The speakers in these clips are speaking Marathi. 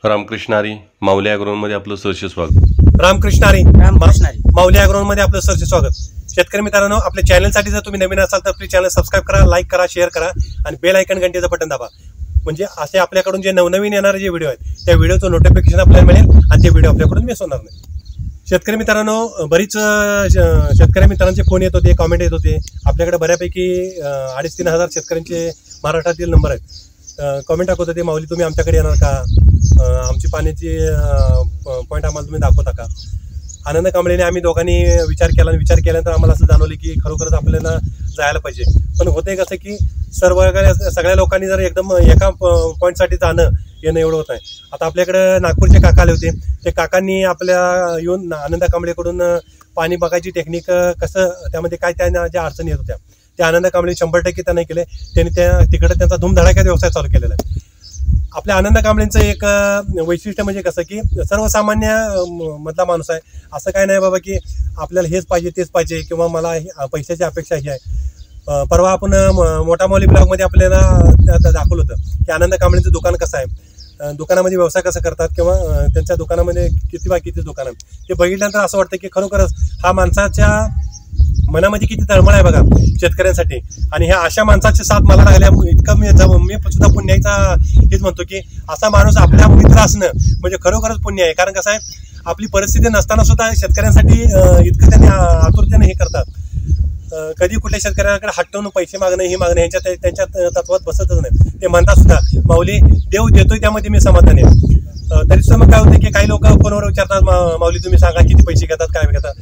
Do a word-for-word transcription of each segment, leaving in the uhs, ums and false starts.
रामकृष्ण हरी माऊली ॲग्रोनमध्ये आपलं सहर्ष स्वागत। रामकृष्ण हरी रामकृष्ण हरी माऊली ॲग्रोनमध्ये आपलं सहर्ष स्वागत। शेतकरी मित्रांनो, आपल्या चॅनलसाठी जर तुम्ही नवीन असाल तर प्लीज चॅनल सबस्क्राईब करा, लाईक करा, शेअर करा आणि बेल आयकॉन घंटेचं बटन दाबा। म्हणजे असे आपल्याकडून जे नवनवीन येणारे जे व्हिडिओ आहेत त्या व्हिडिओचं नोटिफिकेशन आपल्याला मिळेल आणि ते व्हिडिओ आपल्याकडून मिस होणार नाही। शेतकरी मित्रांनो, बरीच शेतकरी मित्रांचे फोन येत होते, कॉमेंट येत होते। आपल्याकडे बऱ्यापैकी अडीच तीन हजार शेतकऱ्यांचे महाराष्ट्रातील नंबर आहेत। कॉमेंट टाकत होते, माऊली तुम्ही आमच्याकडे येणार का, आमची पाण्याची पॉईंट आम्हाला तुम्ही दाखवता का। आनंद कांबळेने आम्ही दोघांनी विचार केला आणि विचार केल्यानंतर आम्हाला असं जाणवलं की खरोखरच आपल्याला जायला पाहिजे। पण होते कसं की सर्व सगळ्या लोकांनी जर एकदम एका पॉईंटसाठी जाणं येणं एवढं होत नाही। आता आपल्याकडे नागपूरचे काका आले होते, ते काकांनी आपल्या येऊन आनंद कांबळेकडून पाणी बघायची टेक्निक कसं, त्यामध्ये काय त्यांना ज्या अडचणी येत होत्या त्या आनंद कांबळे शंभर टक्के त्यांनी केले। त्यांनी त्या तिकडे त्यांचा धूमधडाक्यात व्यवसाय चालू केलेला आहे। आपल्या आनंद कांबळेंचं एक वैशिष्ट्य म्हणजे कसं की सर्वसामान्य मधला माणूस आहे। असं काय नाही बाबा की आपल्याला हेच पाहिजे तेच पाहिजे किंवा मला पैशाची अपेक्षा ही आहे। परवा आपण मोठा माऊली ब्लॉगमध्ये आपल्याला दाखवलं होतं की आनंद कांबळेंचं दुकान कसं आहे, दुकानामध्ये व्यवसाय कसं करतात किंवा त्यांच्या दुकानामध्ये किती बाय किती दुकान आहे। ते बघितल्यानंतर असं वाटतं की खरोखरच हा माणसाच्या मनामध्ये किती तळमळ आहे बघा शेतकऱ्यांसाठी। आणि ह्या अशा माणसाची साथ मला लागल्या इतकं मी मी सुद्धा पुण्याचा हेच म्हणतो की असा माणूस आपल्या मित्र असणं म्हणजे खरोखरच पुण्य आहे। कारण कसं आहे, आपली परिस्थिती नसताना सुद्धा शेतकऱ्यांसाठी इतकं त्यांनी आतुरतेने हे करतात। कधी कुठल्या शेतकऱ्यांकडे हटवून पैसे मागणं हे मागणं ह्यांच्या त्यांच्या तत्वात बसतच नाही। ते म्हणतात सुद्धा माऊली देव देतोय त्यामध्ये मी समाधानी आहे। तरी सुद्धा मग काय होतं की काही लोक फोनवर विचारतात, माऊली तुम्ही सांगा किती पैसे घेतात काय घेतात।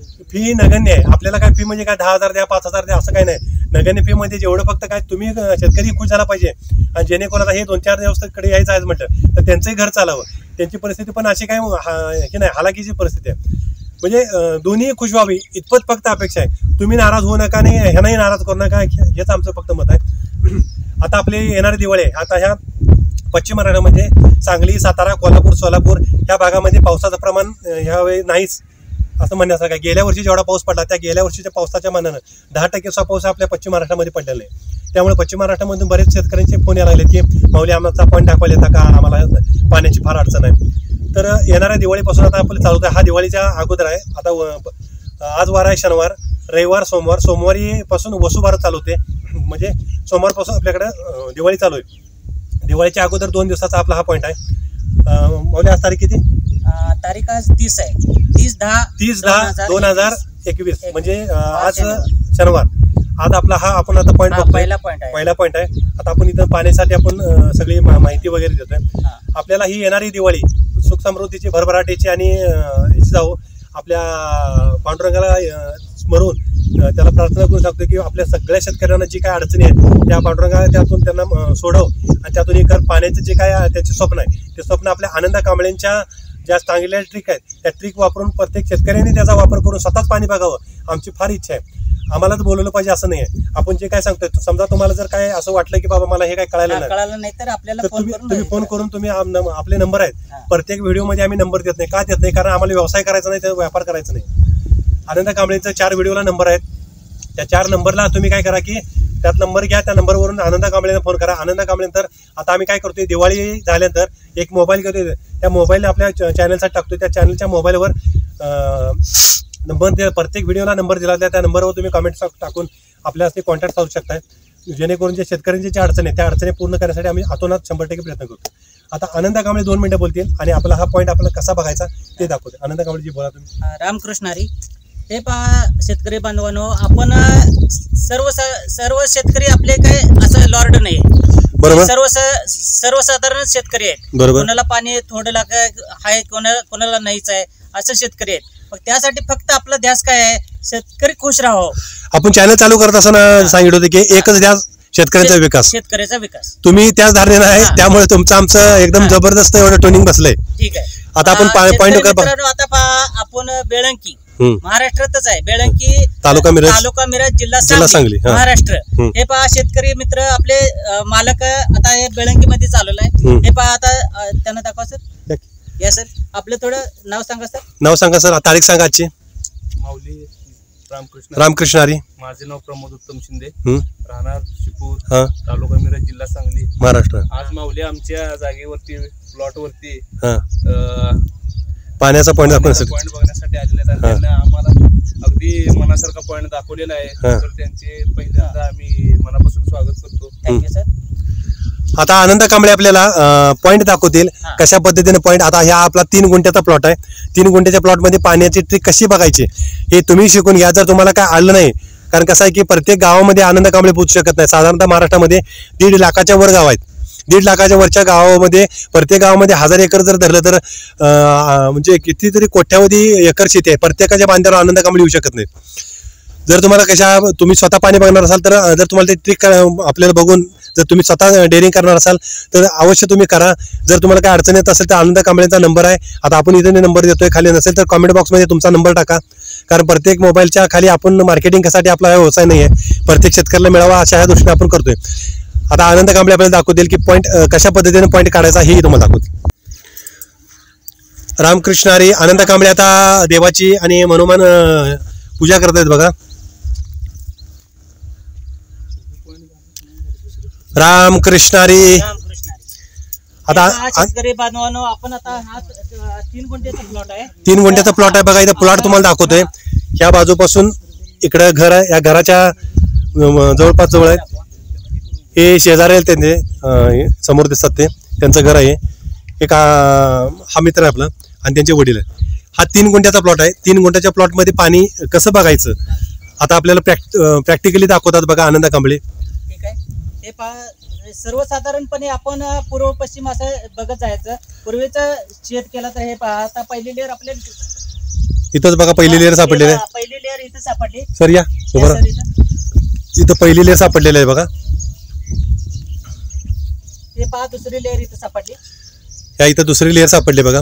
फी नगण्य आहे। आपल्याला काय फी म्हणजे काय दहा हजार द्या पाच हजार द्या असं काय नाही। नगण्य फी मध्ये जेवढं फक्त काय तुम्ही शेतकरी खुश झाला पाहिजे आणि जेणेकरून हे दोन चार दिवसाकडे यायचं आहे म्हटलं तर त्यांचंही घर चालावं। त्यांची परिस्थिती पण अशी काय की नाही हालाकीची परिस्थिती आहे, म्हणजे दोन्ही खुश व्हावी इतपत फक्त अपेक्षा आहे। तुम्ही नाराज होऊ नका आणि ह्यांनाही नाराज करू नका, हेच आमचं फक्त मत आहे। आता आपली येणारी दिवाळी आहे। आता ह्या पश्चिम महाराष्ट्रामध्ये सांगली, सातारा, कोल्हापूर, सोलापूर ह्या भागामध्ये पावसाचं प्रमाण ह्यावेळी नाहीच असं म्हणण्यासारखं। गेल्या वर्षी जेवढा पाऊस पडला त्या गेल्या वर्षीच्या पावसाच्या मानानं दहा टक्केचा पाऊस आपल्या पश्चिम महाराष्ट्रामध्ये पडलेला आहे। त्यामुळे पश्चिम महाराष्ट्रामधून बरेच शेतकऱ्यांचे फोन यायला लागले की माऊली आमचा पॉईंट दाखवायला येतात का, आम्हाला पाण्याची फार अडचण आहे। तर येणाऱ्या दिवाळीपासून आता आपलं चालू आहे, हा दिवाळीच्या अगोदर आहे। आता आज वार आहे शनिवार, रविवार, सोमवार, सोमवारी पासून वसुबारस चालू होते, म्हणजे सोमवारपासून आपल्याकडे दिवाळी चालू आहे। दिवाळीच्या अगोदर दोन दिवसाचा आपला हा पॉईंट आहे। माऊली आज तारीख किती? तारीख आज तीस आहे, तीस दहा तीस दहा दोन हजार एकवीस म्हणजे आज शनिवार। आज आपला हा आपण आता पॉईंट पहिला पॉईंट आहे पहिला पॉईंट आहे। आता आपण इथं पाण्यासाठी आपण सगळी माहिती वगैरे देतोय। आपल्याला ही येणारी दिवाळी सुख समृद्धीची, भरभराटीची आणि जाऊ आपल्या पांडुरंगाला स्मरून त्याला प्रार्थना करू शकतो की आपल्या सगळ्या शेतकऱ्यांना जी काय अडचणी आहेत त्या पांडुरंगाला त्यातून त्यांना सोडव आणि त्यातून एक पाण्याचं जे काय त्याचे स्वप्न आहे ते स्वप्न आपल्या आनंद कांबळेंच्या ज्या चांगल्या ट्रिक आहेत त्या ट्रिक वापरून प्रत्येक शेतकऱ्यांनी त्याचा वापर करून स्वतःच पाणी बघावं आमची फार इच्छा आहे। आम्हाला तर बोलवलं पाहिजे असं नाही आहे। आपण जे काय सांगतोय समजा तुम्हाला जर काय असं वाटलं की बाबा मला हे काय कळायला नाही तर आपल्याला तुम्ही फोन करून तुम्ही आपले नंबर आहेत, प्रत्येक व्हिडिओमध्ये आम्ही नंबर देत नाही। का देत नाही? कारण आम्हाला व्यवसाय करायचा नाही, त्याचा व्यापार करायचा नाही। आनंद कांबळेंचा चार व्हिडिओला नंबर आहेत, त्या चार नंबरला तुम्ही काय करा की त्यात नंबर घ्या, त्या नंबरवरून आनंद कांबळेंना फोन करा। आनंद कांबळेनंतर आता आम्ही काय करतोय, दिवाळी झाल्यानंतर एक मोबाईल घेतोय, त्या मोबाईल आपल्या चॅनलसाठी टाकतोय, त्या चॅनलच्या मोबाईलवर नंबर प्रत्येक व्हिडिओला नंबर दिला त्या नंबरवर तुम्ही कमेंट टाकून आपल्या ते कॉन्टॅक्ट साधू शकताय, जेणेकरून जे शेतकऱ्यांची ज्या अडचणी आहेत त्या अडचणी पूर्ण करण्यासाठी आम्ही आतोनात शंभर टक्के प्रयत्न करतो। आता आनंद कांबळे दोन मिनिटं बोलतील आणि आपला हा पॉईंट आपल्याला कसा बघायचा ते दाखवतो। आनंद कांबळेजी बोला तुम्ही। रामकृष्ण हरी। हे पहा शेतकरी बांधवांनो, आपण सर्व सर्व शेतकरी आपले काय असं लॉर्ड नाही, बरोबर, सर्व सर्वसाधारण शेतकरी आहेत। कोणाला पाणी थोडं लाग आहे, कोणाला कोणाला नाहीच आहे, असं शेतकरी आहेत। त्यासाठी फक्त आपला ध्यास काय आहे, शेतकरी खुश राहावं। आपण चॅनल चालू करत असताना सांगितलं होतं की एकच ध्यास शेतकऱ्याचा विकास, शेतकऱ्याचा विकास। तुम्ही त्याच धारणेनं आहे, त्यामुळे तुमचं आमचं एकदम जबरदस्त एवढं टोनिंग बसलंय। ठीक आहे, आता आपण पॉईंट आता पहा आपण बेळंकी महाराष्ट्रातच आहे, बेळंकी तालुका मिरज तालुका मिरज जिल्हा सांगली महाराष्ट्र। हे पहा शेतकरी मित्र आपले मालक आता हे बेळंकी मध्ये चालवलं आहे। हे पहा आता त्यांना दाखवा सर। या सर, आपलं थोडं नाव सांगा सर। नाव सांगा सर, तारीख सांगा आजची। माऊली रामकृष्ण रामकृष्ण हरी। माझे नाव प्रमोद उत्तम शिंदे, राहणार शिपूर, हा, तालुका मिरज जिल्हा सांगली महाराष्ट्र। आज माऊली आमच्या जागेवरती प्लॉट वरती हा अं, पाण्याचा पॉईंट दाखवण्यासाठी पॉईंट बघण्यासाठी आलेले आहेत आणि हा. त्यांना आम्हाला अगदी मनासारखा पॉईंट दाखवलेला आहे. हा. तर त्यांचे पहिल्यांदा आम्ही मनापासून स्वागत करतो. Thank you sir. आता आनंद कांबळे आपल्याला पॉईंट दाखवतील हा. कशा पद्धतीने पॉईंट. आता ह्या आपला तीन गुंठ्याचा प्लॉट आहे. तीन गुंठ्याच्या प्लॉटमध्ये पाण्याची ट्रिक कशी बघायची हे तुम्ही शिकून घ्या. जर तुम्हाला काय आलं नाही, कारण कसं आहे की प्रत्येक गावामध्ये आनंद कांबळे पोहोचू शकत नाही. साधारणतः महाराष्ट्रामध्ये दीड लाखाच्या वर गाव आहेत. दीड लाखाच्या वरच्या गावामध्ये प्रत्येक गावामध्ये हजार एकर जर धरलं तर अं, म्हणजे कितीतरी कोट्यावधी एकर शेती आहे. प्रत्येकाच्या बांधावर आनंद कांबळे येऊ शकत नाही. जर तुम्हाला कशा तुम्ही स्वतः पाणी बघणार असाल तर जर तुम्हाला ते ट्रिक आपल्याला बघून जर तुम्ही स्वतः डेअरिंग करणार असाल तर अवश्य तुम्ही करा. जर तुम्हाला काय अडचण येत असेल तर आनंद कांबळेचा नंबर आहे. आता आपण इथे नंबर देतोय, खाली नसेल तर कमेंट बॉक्समध्ये तुमचा नंबर टाका. कारण प्रत्येक मोबाईलच्या खाली आपण मार्केटिंगसाठी आपला व्यवसाय नाही आहे, प्रत्येक शेतकऱ्याला मिळावा अशा ह्या दृष्टीने आपण करतोय. आता आनंद कांबळे आपल्याला दाखवतील की पॉईंट कशा पद्धतीने पॉईंट काढायचा हेही तुम्हाला दाखवतील. रामकृष्ण हरी. आनंद कांबळे आता देवाची आणि हनुमान अं, पूजा करत आहेत बघा. रामकृष्ण हरी. रामकृष्ण हरी. आता हे पहा शेतकरी बांधवांनो, आपण आता हा अ, तीन गुंठ्याचा प्लॉट आहे. तीन गुंठ्याचा प्लॉट आहे बघा. इथं प्लॉट तुम्हाला दाखवतोय. ह्या बाजूपासून इकडे घर आहे. या घराच्या अं, जवळपास जवळ आहे. हे शेजारी आहेत त्यांचे अं, हे समोर दिसतात ते त्यांचं घर आहे. एक अं, हा मित्र आहे आपला आणि त्यांचे वडील आहे. हा तीन गुंठ्याचा प्लॉट आहे. तीन गुंठ्याच्या प्लॉटमध्ये पाणी कसं बघायचं आता आपल्याला प्रॅक्ट प्रॅक्टिकली दाखवतात बघा आनंद कांबळे. ठीक आहे. हे पहा सर्वसाधारणपणे आपण अ, पूर्व पश्चिम असं बघत जायचं. पूर्वीचं शेत केलं तर हे पहा आता पहिली लेअर आपल्याला इथंच बघा पहिली लेअर सापडलेली आहे. पहिली लेअर इथं सापडली. सर या या बरं. सर इथं. इथं पहिली लेअर सापडलेली आहे बघा. हे पहा दुसरी लेअर इथं सापडली. या इथं दुसरी लेअर सापडली बघा.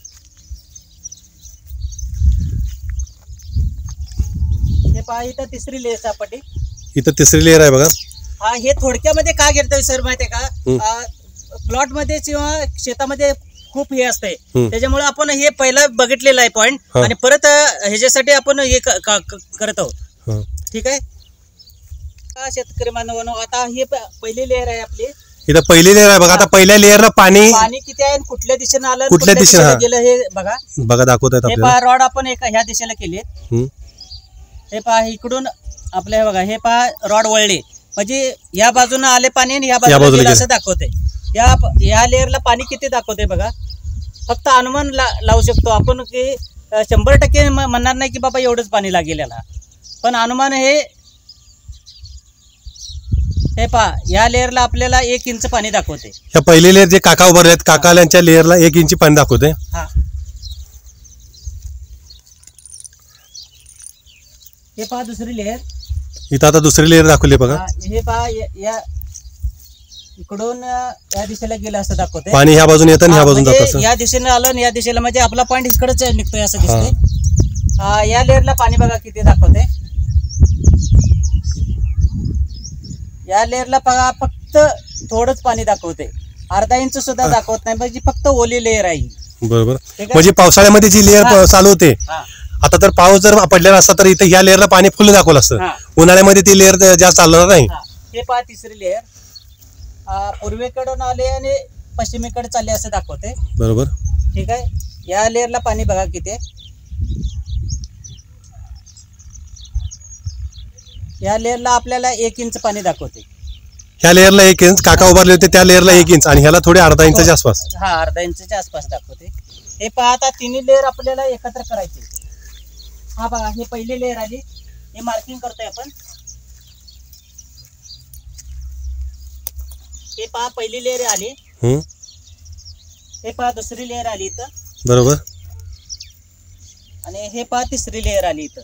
हे पहा इथं तिसरी लेअर सापडली. इथं तिसरी लेअर आहे बघा. हा हे थोडक्यामध्ये का घेतोय सर माहितीये हम्म. का प्लॉट मध्ये किंवा शेतामध्ये खूप हे असतंय, हम्म. त्याच्यामुळे आपण हे पहिलं बघितलेलं आहे पॉईंट हा. आणि परत अ, ह्याच्यासाठी आपण हे क- का- क- करत आहोत. हं. ठीक आहे. हा, शेतकरी बांधवांनो, आता हे प- पहिली लेअर आहे आपली. इथं पहिली लेअर आहे बघा. आता पहिल्या लेअरला पाणी पाणी किती आहे आणि कुठल्या दिशेने आलं आणि कुठल्या दिशेने, हा. गेलं हे बघा. बघा दाखवत आहेत हे आपल्याला. पहा रॉड आपण एका ह्या दिशेला केले. हं. हे पहा इकडून आपल्या हे बघा हे पहा रॉड वळले म्हणजे या बाजूने आले पाणी आणि या बाजूला बाजूला गेलं गेलं. असं दाखवते. या या लेअरला पाणी किती दाखवते बघा. फक्त अनुमान ला, लावू शकतो आपण की अ, शंभर टक्के म- म्हणणार नाही की बाबा एवढंच पाणी लागेल याला, पण अनुमान हे हे पहा या लेअरला आपल्याला एक इंच पाणी दाखवते. ह्या पहिली लेअर जे काका उभारले आहेत काकाल्यांच्या लेअरला एक इंची पाणी दाखवते. हा हे पहा दुसरी लेअर. इथं आता दुसरी लेअर दाखवली बघा. हा, हे पहा या- या इकडून अ, या दिशेला गेलं असं दाखवते. पाणी ह्या बाजून येतं आणि ह्या हा, बाजून जात म्हणजे असं. या दिशेने आलं आणि या दिशेला म्हणजे आपला पॉईंट इकडेच निघतोय असं दिसतंय. हा, या लेअरला पाणी बघा किती दाखवते. या लेअरला बघा फक्त थोडंच पाणी दाखवते, अर्धा इंच सुद्धा दाखवत नाही, म्हणजे फक्त ओली लेअर आहे ही. बरोबर. ठीक आहे. म्हणजे पावसाळ्यामध्ये जी लेअर हा. चालू होते हा, आता तर पाऊस जर पडलेला असता तर इथं ह्या लेअरला पाणी फुल दाखवलं असतं. हा. उन्हाळ्यामध्ये ती लेअर जास्त चालणार नाही. हा. हे पहा तिसरी लेअर पूर्वेकडून आले आणि पश्चिमेकडे चालले असं दाखवते. बरोबर. ठीक आहे. या लेअरला पाणी बघा किती आहे. या लेअरला आपल्याला एक इंच पाणी दाखवते. ह्या लेअरला एक इंच काका उभारले होते त्या लेअरला एक इंच आणि ह्याला थोडे अर्धा इंचाच्या आसपास. हा अर्धा इंचच्या आसपास दाखवते. हे पहा आता तिन्ही लेअर आपल्याला एकत्र करायचे. हा बघा हे पहिली लेअर आली, हे मार्किंग करतोय आपण. हे पहा पहिली लेअर आली. हं. हे पहा दुसरी लेअर आली इथं बरोबर. आणि हे पहा तिसरी लेअर आली इथं.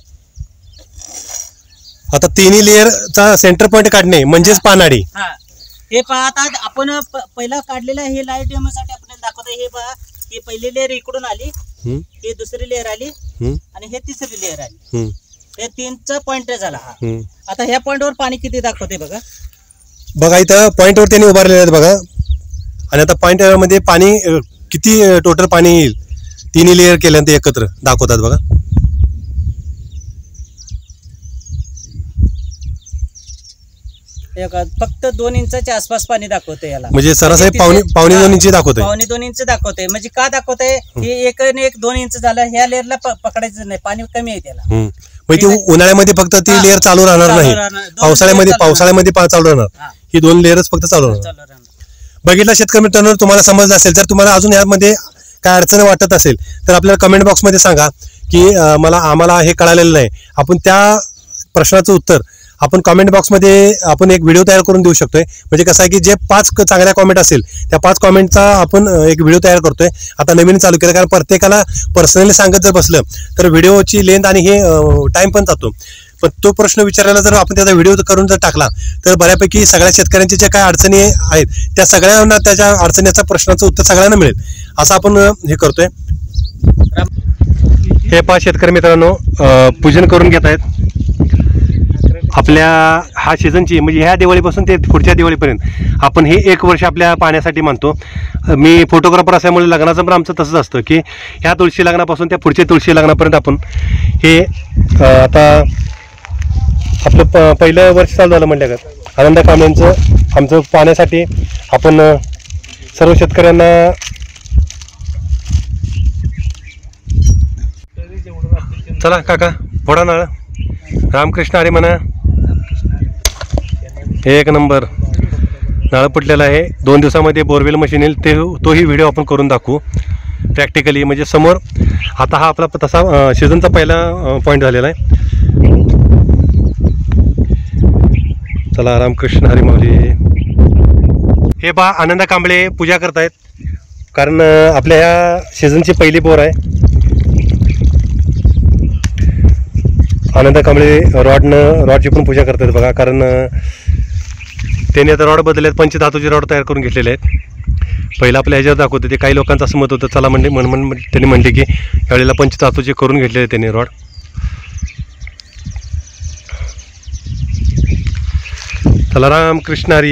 आता तिन्ही लेअरचा सेंटर पॉईंट काढणे म्हणजेच पानाडी. हा हे पहा आता आपण प- पहिला काढलेला हे लाईट डेमो साठी आपल्याला दाखवतोय. हे पहा ही पहिली लेअर इकडून आली, हं. ही दुसरी लेअर आली हं. आणि हे तिसरी लेअर आली. हं. हे तीनचा पॉइंट झाला हा. हं. आता ह्या पॉइंटवर पाणी किती दाखवते बघा. बघा इथं पॉईंटवर त्यांनी उभारलेले आहेत बघा. आणि आता पॉईंट मध्ये पाणी अं, किती टोटल पाणी येईल तिन्ही लेअर केल्यानंतर एकत्र दाखवतात बघा. एक फक्त दोन इंचाच्या आसपास पाणी दाखवते याला. म्हणजे सरासरी म्हणजे पावणे तिथे- पावणे दोन हा, इंची दाखवतोय. पावणे दोन इंच दाखवते. म्हणजे का दाखवते हे एक आणि एक दोन इंच झालं ह्या लेअरला पकडायचं नाही, पाणी कमी आहे त्याला. हम्म. म्हणजे ती उन्हाळ्यामध्ये फक्त ती हा, लेअर चालू राहणार चालू नाही, राहणार. दोन पावसाळ्यामध्ये layer चालू पावसाळ्यामध्ये पा- चालू राहणार. हा. ही दोन लेअरच फक्त चालू राहणार. चालू राहणार. बघितलं शेतकरी मित्रांनो, तुम्हाला समजलं असेल. जर तुम्हाला अजून यामध्ये काय अडचण वाटत असेल तर आपल्याला कमेंट बॉक्समध्ये सांगा की अं, मला आम्हाला हे कळालेलं नाही. आपण त्या प्रश्नाचं उत्तर आपण कमेंट बॉक्समध्ये आपण एक व्हिडिओ तयार करून देऊ शकतोय. म्हणजे कसं आहे की जे पाच क- चांगल्या कॉमेंट असेल त्या पाच कॉमेंटचा आपण अं, एक व्हिडिओ तयार करतोय. आता नवीन चालू केलं, कारण प्रत्येकाला पर्सनली सांगत जर बसलं तर व्हिडिओची लेंथ आणि हे टाइम पण जातो. पण तो प्रश्न विचारायला जर आपण त्याचा व्हिडिओ करून जर टाकला तर बऱ्यापैकी सगळ्या शेतकऱ्यांच्या ज्या काय अडचणी आहेत त्या सगळ्यांना त्याच्या अडचणीचा प्रश्नाचं उत्तर सगळ्यांना मिळेल असं आपण अं, हे करतोय. हे पहा शेतकरी मित्रांनो, अं, पूजन करून घेत आहेत आपल्या हा सीझनची, म्हणजे ह्या दिवाळीपासून ते पुढच्या दिवाळीपर्यंत आपण हे एक वर्ष आपल्या पाण्यासाठी मानतो. मी फोटोग्राफर असल्यामुळे लग्नाचं पण आमचं तसंच असतं की ह्या तुळशी लग्नापासून त्या पुढच्या तुळशी लग्नापर्यंत आपण हे अं, आता आपलं प पहिलं वर्ष चालू झालं म्हणलं का आनंद कांबळेंचं आमचं पाण्यासाठी आपण अं, सर्व शेतकऱ्यांना चला काका फोडा ना, रामकृष्ण हरी म्हणा. एक नंबर नाळं पडलेलं आहे. दोन दिवसामध्ये बोरवेल मशीन येईल, ते तोही व्हिडिओ आपण करून दाखवू प्रॅक्टिकली. म्हणजे समोर आता हा आपला तसा सीझनचा पहिला पॉईंट झालेला आहे. चला रामकृष्ण हरी माऊली. हे पहा आनंद कांबळे पूजा करतायत, कारण आपल्या ह्या सीझनची पहिली बोर आहे. आनंद कांबळे रॉडनं रॉडची पण पूजा करतात बघा, कारण त्यांनी आता रॉड बदलले आहेत, पंचधातूचे रॉड तयार करून घेतलेले आहेत. पहिलं आपल्या ह्याच्यावर दाखवते ते काही लोकांचं असं मत होतं, चला म्हणले म्हण म्हण त्यांनी म्हणले की यावेळेला पंचधातूचे करून घेतलेले त्यांनी रॉड. चला रामकृष्ण हरी.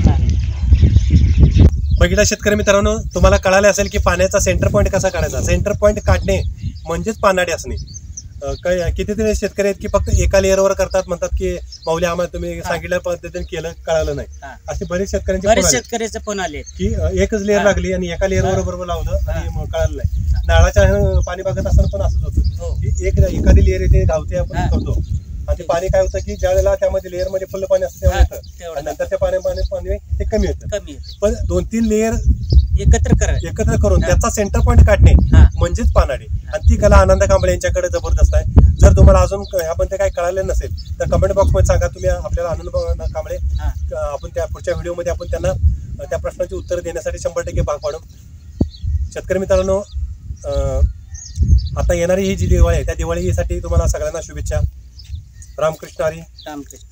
बघितला शेतकरी मित्रांनो, तुम्हाला कळाले असेल की पाण्याचा सेंटर पॉईंट कसा काढायचा. सेंटर पॉईंट काढणे म्हणजेच पानाडी असणे. काय कितीतरी शेतकरी आहेत की फक्त एका लेअरवर करतात, म्हणतात की माऊली आम्हाला तुम्ही सांगितल्या पद्धतीने केलं कळालं नाही. असे बरेच शेतकऱ्यांचे बरेच शेतकऱ्याचे फोन आले की एकच लेअर लागली आणि एका लेअरवर बरोबर लावलं आणि मग कळालं नाही. नाळाच्या पाणी बघत असताना पण असंच होतं की एक एखादी लेअर येते धावते आपण करतो आणि ते पाणी काय होतं की ज्या वेळेला त्यामध्ये लेअर मध्ये फुल पाणी असतं तेव्हा येतं आणि नंतर त्या पाणी पाणी पाणी ते कमी होतं. कमी पण दोन तीन लेअर एकत्र करा एकत्र करून त्याचा सेंटर पॉईंट काढणे म्हणजेच पानाडी, आणि ती कला आनंद कांबळे यांच्याकडे जबरदस्त आहे. जर तुम्हाला अजून ह्याबद्दल काही कळालं नसेल तर कमेंट बॉक्समध्ये सांगा. तुम्ही आपल्याला आनंद कांबळे आपण त्या पुढच्या व्हिडिओमध्ये आपण त्यांना त्या प्रश्नाची उत्तर देण्यासाठी शंभर टक्के भाग पाडू. शेतकरी मित्रांनो, आता येणारी ही जी दिवाळी आहे त्या दिवाळीसाठी तुम्हाला सगळ्यांना शुभेच्छा. रामकृष्ण हरी. रामकृष्ण.